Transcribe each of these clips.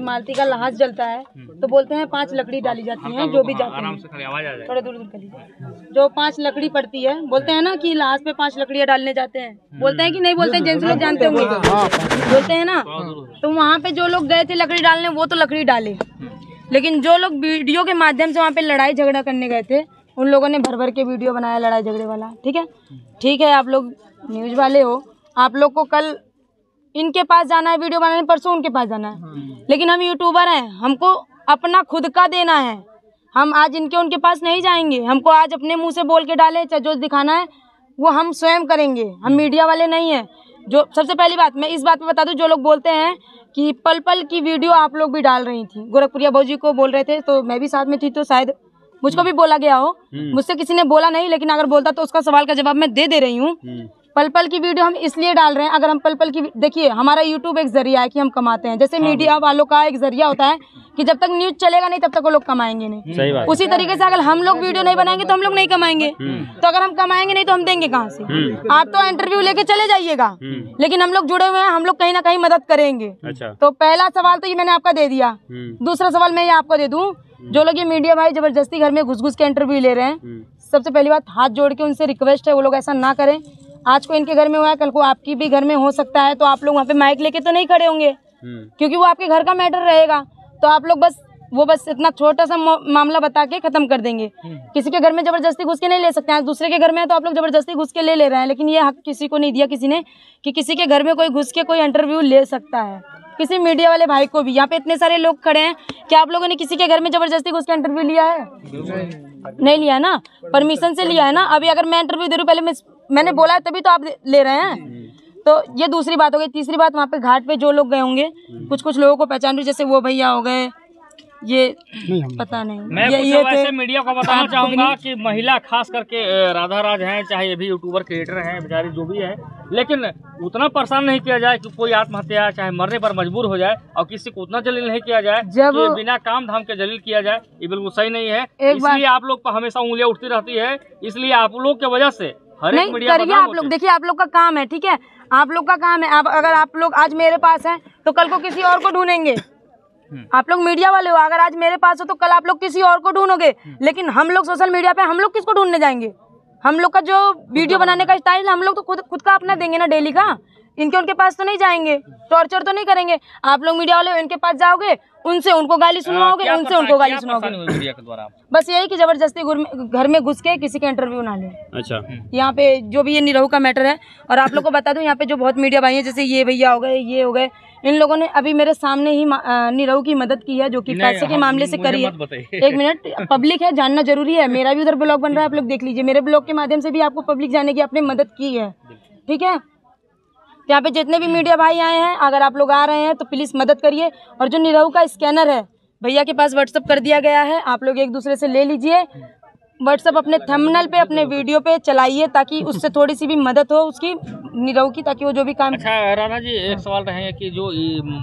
मालती का लाश जलता है तो बोलते हैं 5 लकड़ी डाली जाती है, जो भी जाते हैं थोड़ा दूर कर लीजिए, जो 5 लकड़ी पड़ती है बोलते हैं ना कि लाश पे 5 लकड़ियाँ डालने जाते हैं, बोलते हैं कि नहीं बोलते हैं, जेंट्स लोग जानते होंगे, बोलते हैं ना। तो वहाँ पे जो लोग गए थे लकड़ी डालने वो तो लकड़ी डाले, लेकिन जो लोग वीडियो के माध्यम से वहाँ पे लड़ाई झगड़ा करने गए थे उन लोगों ने भर भर के वीडियो बनाया लड़ाई झगड़े वाला। ठीक है, आप लोग न्यूज़ वाले हो, आप लोग को कल इनके पास जाना है वीडियो बनाने, परसों उनके पास जाना है, लेकिन हम यूट्यूबर हैं, हमको अपना खुद का देना है। हम आज इनके उनके पास नहीं जाएंगे, हमको आज अपने मुंह से बोल के डाले चाहे जो दिखाना है वो हम स्वयं करेंगे, हम मीडिया वाले नहीं हैं। जो सबसे पहली बात मैं इस बात पे बता दूं, जो लोग बोलते हैं कि पल पल की वीडियो आप लोग भी डाल रही थी, गोरखपुरिया भौजी को बोल रहे थे तो मैं भी साथ में थी, तो शायद मुझको भी बोला गया हो, मुझसे किसी ने बोला नहीं, लेकिन अगर बोलता तो उसका सवाल का जवाब मैं दे रही हूँ। पल पल की वीडियो हम इसलिए डाल रहे हैं, अगर हम पल पल की देखिए, हमारा यूट्यूब एक जरिया है कि हम कमाते हैं, जैसे मीडिया वालों का एक जरिया होता है कि जब तक न्यूज चलेगा नहीं तब तक वो लोग कमाएंगे नहीं। सही बात। उसी तरीके से अगर हम लोग वीडियो नहीं बनाएंगे तो हम लोग नहीं कमाएंगे, तो अगर हम कमाएंगे नहीं तो हम देंगे कहाँ से? आप तो इंटरव्यू लेके चले जाइएगा, लेकिन हम लोग जुड़े हुए हैं, हम लोग कहीं ना कहीं मदद करेंगे। अच्छा। तो पहला सवाल तो ये मैंने आपका दे दिया, दूसरा सवाल मैं ये आपको दे दूं, जो लोग ये मीडिया भाई जबरदस्ती घर में घुस घुस के इंटरव्यू ले रहे हैं, सबसे पहली बात हाथ जोड़ के उनसे रिक्वेस्ट है वो लोग ऐसा ना करें। आज को इनके घर में हुआ है, कल को आपकी भी घर में हो सकता है, तो आप लोग वहाँ पे माइक लेके तो नहीं खड़े होंगे, क्योंकि वो आपके घर का मैटर रहेगा। तो आप लोग बस इतना छोटा सा मामला बता के खत्म कर देंगे। किसी के घर में जबरदस्ती घुस के नहीं ले सकते हैं, दूसरे के घर में है तो आप लोग जबरदस्ती घुस के ले रहे हैं, लेकिन ये हक किसी को नहीं दिया किसी ने कि किसी के घर में कोई घुस के कोई इंटरव्यू ले सकता है, किसी मीडिया वाले भाई को भी। यहाँ पे इतने सारे लोग खड़े हैं, क्या आप लोगों ने किसी के घर में जबरदस्ती घुस के इंटरव्यू लिया है? नहीं लिया है ना, परमिशन से लिया है ना। अभी अगर मैं इंटरव्यू दे रही हूँ, पहले मैंने बोला है तभी तो आप ले रहे हैं। तो ये दूसरी बात हो गई। तीसरी बात, वहाँ पे घाट पे जो लोग गए होंगे, कुछ लोगों को पहचान रही, जैसे वो भैया हो गए, ये पता नहीं, मैं ये वैसे मीडिया को बताना चाहूंगा कि महिला खास करके राधा राज हैं, चाहे ये भी यूट्यूबर क्रिएटर हैं, बेचारी जो भी है, लेकिन उतना परेशान नहीं किया जाए कि कोई आत्महत्या चाहे मरने पर मजबूर हो जाए, और किसी को उतना जलील नहीं किया जाए कि बिना काम धाम के जलील किया जाए, ये बिल्कुल सही नहीं है। इसलिए आप लोग पर हमेशा उंगलियां उठती रहती है, इसलिए आप लोग की वजह से हर एक मीडिया करिए। आप लोग देखिए, आप लोग का काम है, ठीक है, आप लोग का काम है। अगर आप लोग आज मेरे पास हैं तो कल को किसी और को ढूंढेंगे। आप लोग मीडिया वाले हो, अगर आज मेरे पास हो तो कल आप लोग किसी और को ढूंढोगे, लेकिन हम लोग सोशल मीडिया पे हम लोग किसको ढूंढने जाएंगे? हम लोग का जो वीडियो बनाने का स्टाइल हम लोग तो खुद का अपना देंगे ना, डेली का। इनके उनके पास तो नहीं जाएंगे, टॉर्चर तो नहीं करेंगे। आप लोग मीडिया वाले इनके पास जाओगे, उनसे उनको गाली सुनवाओगे, उनसे उनको गाली सुनवाओगे। बस यही कि जबरदस्ती घर में घुस के किसी का इंटरव्यू ना ले। अच्छा। यहाँ पे जो भी ये निरहू का मैटर है, और आप लोग को बता दूं, यहाँ पे जो बहुत मीडिया भाई हैं, जैसे ये भैया हो गए, ये हो गए, इन लोगों ने अभी मेरे सामने ही निरहू की मदद की है, जो कि पैसे के मामले से करी है। एक मिनट, पब्लिक है, जानना जरूरी है। मेरा भी उधर ब्लॉग बन रहा है, आप लोग देख लीजिए, मेरे ब्लॉग के माध्यम से भी आपको पब्लिक जाने की आपने मदद की है, ठीक है। यहाँ पे जितने भी मीडिया भाई आए हैं, अगर आप लोग आ रहे हैं तो प्लीज मदद करिए। और जो निरहू का स्कैनर है भैया के पास व्हाट्सअप कर दिया गया है, आप लोग एक दूसरे से ले लीजिए। व्हाट्सअप अपने थंबनेल पे, अपने वीडियो पे चलाइए, ताकि उससे थोड़ी सी भी मदद हो उसकी, निरहू की, ताकि वो जो भी काम। अच्छा राधा जी, एक सवाल रहेगा कि जो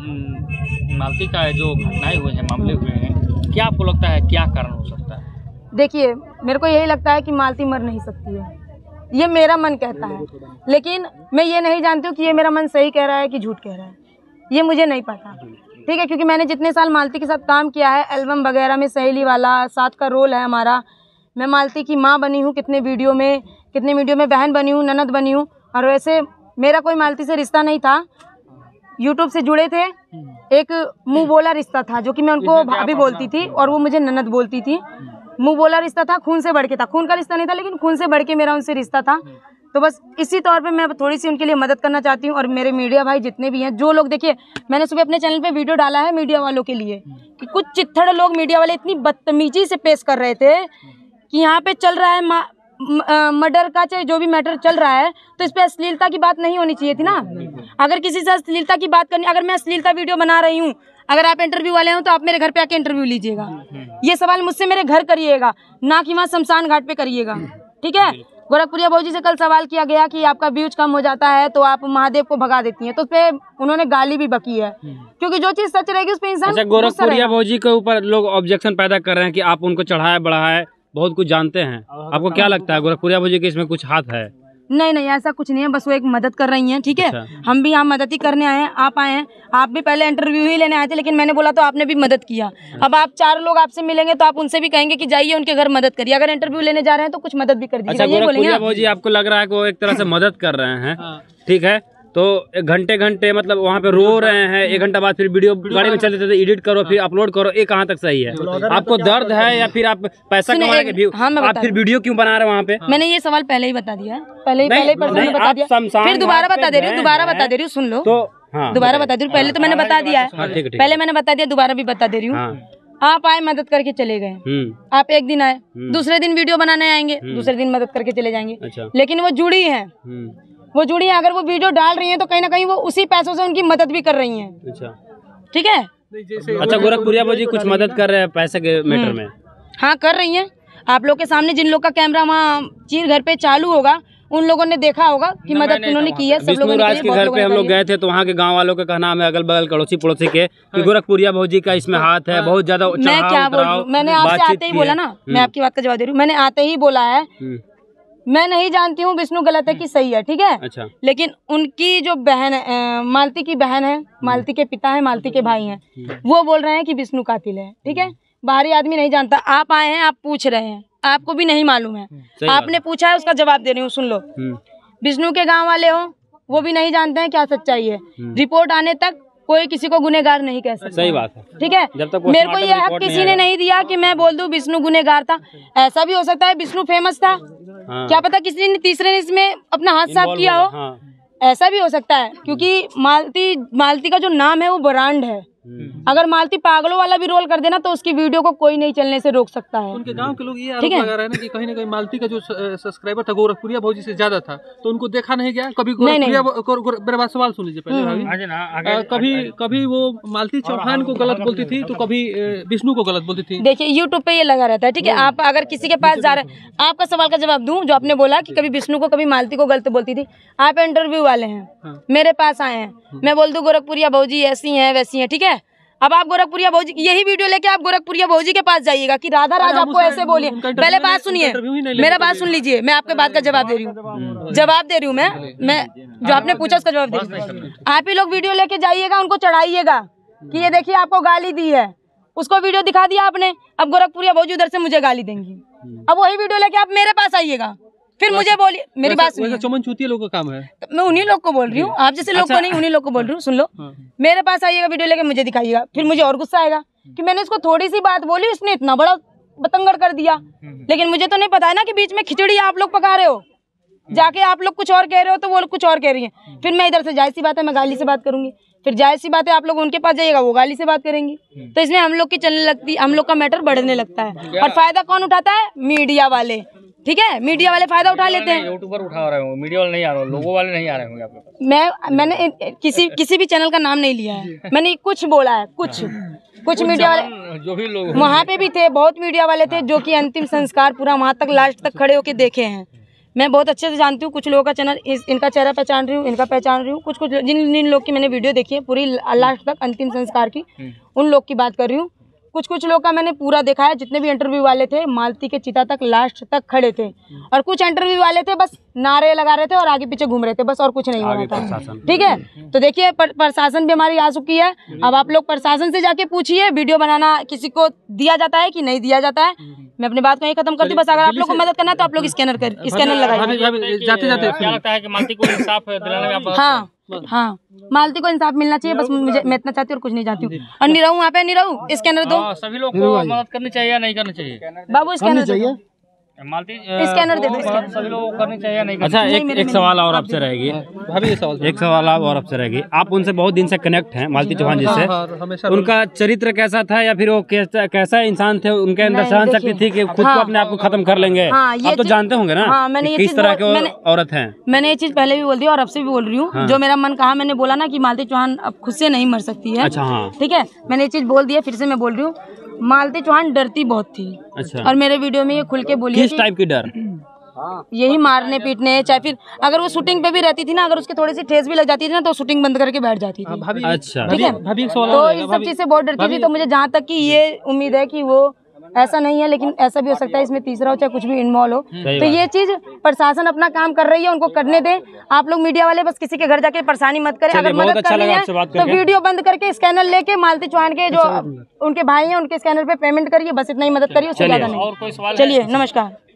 मालती का जो घटनाएं हुई हैं, मामले हुए हैं, क्या आपको लगता है क्या कारण हो सकता है? देखिए, मेरे को यही लगता है कि मालती मर नहीं सकती है, ये मेरा मन कहता है, लेकिन मैं ये नहीं जानती हूँ कि ये मेरा मन सही कह रहा है कि झूठ कह रहा है, ये मुझे नहीं पता, ठीक है। क्योंकि मैंने जितने साल मालती के साथ काम किया है, एल्बम वगैरह में सहेली वाला साथ का रोल है हमारा, मैं मालती की माँ बनी हूँ कितने वीडियो में बहन बनी हूँ, ननद बनी हूँ। और वैसे मेरा कोई मालती से रिश्ता नहीं था, यूट्यूब से जुड़े थे, एक मुँह बोला रिश्ता था, जो कि मैं उनको भाभी बोलती थी और वो मुझे ननद बोलती थी। मुँह बोला रिश्ता था, खून से बढ़ के था, खून का रिश्ता नहीं था, लेकिन खून से बढ़ के मेरा उनसे रिश्ता था। तो बस इसी तौर पे मैं थोड़ी सी उनके लिए मदद करना चाहती हूँ। और मेरे मीडिया भाई जितने भी हैं, जो लोग, देखिए मैंने सुबह अपने चैनल पे वीडियो डाला है मीडिया वालों के लिए, कि कुछ चित्थड़ लोग मीडिया वाले इतनी बदतमीजी से पेश कर रहे थे कि यहाँ पे चल रहा है मर्डर का, चाहे जो भी मैटर चल रहा है, तो इस पे अश्लीलता की बात नहीं होनी चाहिए थी ना। अगर किसी से अश्लीलता की बात करनी, अगर मैं अश्लीलता वीडियो बना रही हूँ, अगर आप इंटरव्यू वाले हो तो आप मेरे घर पे आके इंटरव्यू लीजिएगा। ये सवाल मुझसे मेरे घर करिएगा, ना कि वहाँ शमशान घाट पे करिएगा, ठीक है। गोरखपुरिया भौजी से कल सवाल किया गया कि आपका व्यूज कम हो जाता है तो आप महादेव को भगा देती हैं, तो उस पे उन्होंने गाली भी बकी है, क्योंकि जो चीज सच रहेगी उस पे इंसान। अच्छा, गोरखपुरिया भौजी के ऊपर लोग ऑब्जेक्शन पैदा कर रहे हैं कि आप उनको चढ़ाया बढ़ाया, बहुत कुछ जानते हैं, आपको क्या लगता है गोरखपुरिया भौजी के इसमें कुछ हाथ है? नहीं नहीं, ऐसा कुछ नहीं है, बस वो एक मदद कर रही हैं, ठीक है। अच्छा। हम भी यहाँ मदद ही करने आए हैं, आप आए हैं, आप भी पहले इंटरव्यू ही लेने आए थे, लेकिन मैंने बोला तो आपने भी मदद किया। अब आप 4 लोग आपसे मिलेंगे तो आप उनसे भी कहेंगे कि जाइए उनके घर मदद करिए। अगर इंटरव्यू लेने जा रहे हैं तो कुछ मदद भी कर दीजिए। अच्छा, ये बोलेंगे गोरखपुरिया ना। भाजी आपको लग रहा है कि वो एक तरह से मदद कर रहे हैं, ठीक है, तो घंटे घंटे मतलब वहाँ पे रो रहे हैं, 1 घंटा बाद फिर वीडियो गाड़ी में चलते थे, एडिट करो फिर अपलोड करो, ये कहाँ तक सही है? आपको दर्द है या फिर आप पैसा कमाने के व्यू, आप फिर वीडियो क्यों बना रहे हैं वहाँ पे? मैंने ये सवाल पहले ही बता दिया है, पहले ही पर्सन ने बता दिया, फिर दोबारा बता दे रही हूँ, दोबारा बता दे रही हूँ, सुन लो तो हाँ, दोबारा बता दे रही हूँ। पहले तो मैंने बता दिया है, पहले मैंने बता दिया, दोबारा भी बता दे रही हूँ। आप आए मदद करके चले गए, आप एक दिन आए, दूसरे दिन वीडियो बनाने आएंगे, दूसरे दिन मदद करके चले जाएंगे, लेकिन वो जुड़ी है, वो जुड़ी है। अगर वो वीडियो डाल रही हैं तो कहीं ना कहीं वो उसी पैसों से उनकी मदद भी कर रही हैं। अच्छा, ठीक है। अच्छा, गोरखपुरिया भाजी कुछ मदद कर रहे हैं पैसे के मैटर में? हाँ, कर रही हैं। आप लोग के सामने जिन लोग का कैमरा वहाँ चीर घर पे चालू होगा, उन लोगों ने देखा होगा कि मदद उन्होंने की है। सब लोगों ने विष्णुराज के घर पे हम लोग गए थे तो वहाँ के गांव वालों का कहना है, अगल बगल पड़ोसी पड़ोसी के, कि गोरखपुरिया भाजी का इसमें हाथ है, बहुत ज्यादा। मैं क्या बोल रही हूँ, मैंने आपसे आते ही बोला ना, मैं आपकी बात का जवाब दे रही हूँ, मैंने आते ही बोला है, मैं नहीं जानती हूँ विष्णु गलत है कि सही है, ठीक है। अच्छा। लेकिन उनकी जो बहन है, मालती की बहन है, मालती के पिता है, मालती के भाई हैं, वो बोल रहे हैं कि विष्णु कातिल है, ठीक है। बाहरी आदमी नहीं जानता, आप आए हैं, आप पूछ रहे हैं, आपको भी नहीं मालूम है, आपने पूछा है, उसका जवाब दे रही हूँ, सुन लो। विष्णु के गाँव वाले हो, वो भी नहीं जानते हैं क्या सच्चाई है। रिपोर्ट आने तक कोई किसी को गुनहगार नहीं कह सकता। सही बात है, ठीक है। मेरे को ये हक किसी ने नहीं दिया कि मैं बोल दूं विष्णु गुनहगार था। ऐसा भी हो सकता है विष्णु फेमस था, क्या पता किसी ने तीसरे ने इसमें अपना हाथ साफ किया हो, ऐसा भी हो सकता है, क्योंकि मालती का जो नाम है वो ब्रांड है। अगर मालती पागलों वाला भी रोल कर देना तो उसकी वीडियो को कोई नहीं चलने से रोक सकता है। उनके गांव के लोग ये आरोप लगा रहे हैं ना कि कहीं ना कहीं मालती का जो सब्सक्राइबर था गोरखपुरिया भाजी से ज्यादा था, तो उनको देखा नहीं गया कभी। मेरा बात सवाल सुन लीजिए पहले। कभी वो मालती चौहान को गलत बोलती थी तो कभी विष्णु को गलत बोलती थी। देखिए यूट्यूब पे ये लगा रहता है, ठीक है। आप अगर किसी के पास जा रहे हैं, आपका सवाल का जवाब दूं, जो आपने बोला कि कभी विष्णु को कभी मालती को गलत बोलती थी, आप इंटरव्यू वाले हैं, मेरे पास आए हैं, मैं बोल दूं गोरखपुरिया भाजी ऐसी हैं वैसी हैं, ठीक है। अब आप गोरखपुरिया भाजी यही वीडियो लेके आप गोरखपुरिया भाजी के पास जाइएगा कि राधा राज आपको ऐसे बोलिए। पहले बात सुनिए, मेरा बात सुन लीजिए, मैं आपके बात का जवाब दे रही हूँ, मैं जो आपने पूछा उसका जवाब दे रही हूँ। आप ही लोग वीडियो लेके जाइएगा, उनको चढ़ाइएगा कि ये देखिए आपको गाली दी है, उसको वीडियो दिखा दिया आपने, अब गोरखपुरिया भाजी उधर से मुझे गाली देंगी। अब वही वीडियो लेके आप मेरे पास आइएगा, फिर मुझे बोलिए, मेरी बात सुनिए। चमन चूतिया लोग का काम है, मैं उन्हीं लोग को बोल रही हूँ, आप जैसे लोग को नहीं, उन्हीं लोग को बोल रही हूँ। सुन लो, मेरे पास आइएगा, वीडियो लेके मुझे दिखाइएगा, फिर मुझे और गुस्सा आएगा कि मैंने इसको थोड़ी सी बात बोली, उसने इतना बड़ा बतंगड़ कर दिया। लेकिन मुझे तो नहीं पता है ना कि बीच में खिचड़ी आप लोग पका रहे हो, जाके आप लोग कुछ और कह रहे हो तो वो कुछ और कह रही है। फिर मैं इधर से जाहिर सी बात है मैं गाली से बात करूंगी, फिर जाहिर सी बात है आप लोग उनके पास जाइएगा, वो गाली से बात करेंगी, तो इसमें हम लोग की चलने लगती, हम लोग का मैटर बढ़ने लगता है। और फायदा कौन उठाता है? मीडिया वाले, ठीक है। मीडिया वाले फायदा उठा लेते हैं। यूट्यूबर उठा रहे हो, मीडिया वाले नहीं आ रहे हो, लोगों वाले नहीं आ रहे होंगे आपके पास। मैंने किसी भी चैनल का नाम नहीं लिया है, मैंने कुछ बोला है, कुछ मीडिया वाले जो भी लोग वहाँ पे भी थे, बहुत मीडिया वाले थे जो कि अंतिम संस्कार पूरा वहाँ तक लास्ट तक खड़े होके देखे हैं। मैं बहुत अच्छे से जानती हूँ, कुछ लोगों का चैनल, इनका चेहरा पहचान रही हूँ, इनका पहचान रही हूँ, कुछ जिन लोग की मैंने वीडियो देखी है पूरी लास्ट तक अंतिम संस्कार की, उन लोग की बात कर रही हूँ। कुछ लोग का मैंने पूरा देखा है, जितने भी इंटरव्यू वाले थे मालती के चिता तक लास्ट तक खड़े थे, और कुछ इंटरव्यू वाले थे बस नारे लगा रहे थे और आगे पीछे घूम रहे थे, बस और कुछ नहीं हो रहा था, ठीक है। तो देखिए प्रशासन भी हमारी आ चुकी है, अब आप लोग प्रशासन से जाके पूछिए वीडियो बनाना किसी को दिया जाता है कि नहीं दिया जाता है। मैं अपनी बात को यही खत्म करती हूँ, बस अगर आप लोग को मदद करना है तो आप लोग स्कैनर लगाइए। जाते क्या लगता है कि मालती को इंसाफ दिलाने में आप हाँ, मालती को इंसाफ मिलना चाहिए, बस मुझे, मैं इतना चाहती हूँ और कुछ नहीं चाहती हूँ। और निराऊ वहाँ पे, निराऊ स्कैनर दो। सभी लोग को मदद करनी चाहिए या नहीं करनी चाहिए? बाबू स्कैनर चाहिए, मालती स्कैनर दे दो, सभी लोगों को करनी चाहिए नहीं? अच्छा, एक सवाल और आपसे रहेगी, एक सवाल और आपसे रहेगी। आप उनसे बहुत दिन से कनेक्ट हैं, मालती चौहान जी से, उनका चरित्र कैसा था या फिर वो कैसा इंसान थे? उनके अंदर सहन शक्ति थी कि खुद को अपने आप को खत्म कर लेंगे? आप तो जानते होंगे ना किस तरह के औरत हैं। मैंने ये चीज पहले भी बोल दी और अब से भी बोल रही हूँ, जो मेरा मन कहा, मैंने बोला ना कि मालती चौहान अब खुद से नहीं मर सकती है। अच्छा, हाँ, ठीक है, मैंने ये चीज बोल दी है, फिर से मैं बोल रही हूँ, मालती चौहान डरती बहुत थी। अच्छा। और मेरे वीडियो में ये खुल के बोली, किस टाइप की डर? यही मारने पीटने, चाहे फिर अगर वो शूटिंग पे भी रहती थी ना, अगर उसके थोड़ी सी ठेस भी लग जाती थी ना तो शूटिंग बंद करके बैठ जाती थी। अच्छा, ठीक है, तो इस सब चीज से बहुत डरती थी। तो मुझे जहाँ तक कि ये उम्मीद है कि वो ऐसा नहीं है, लेकिन ऐसा भी हो सकता है इसमें तीसरा हो चाहे कुछ भी इन्वॉल्व हो। तो ये चीज प्रशासन अपना काम कर रही है, उनको करने दें। आप लोग मीडिया वाले बस किसी के घर जाके परेशानी मत करें। अगर मदद करनी है तो वीडियो बंद करके स्कैनर लेके मालती चौहान के जो उनके भाई हैं उनके स्कैनर पे पेमेंट करिए, बस इतना ही मदद करिए, उससे ज्यादा नहीं। चलिए, नमस्कार।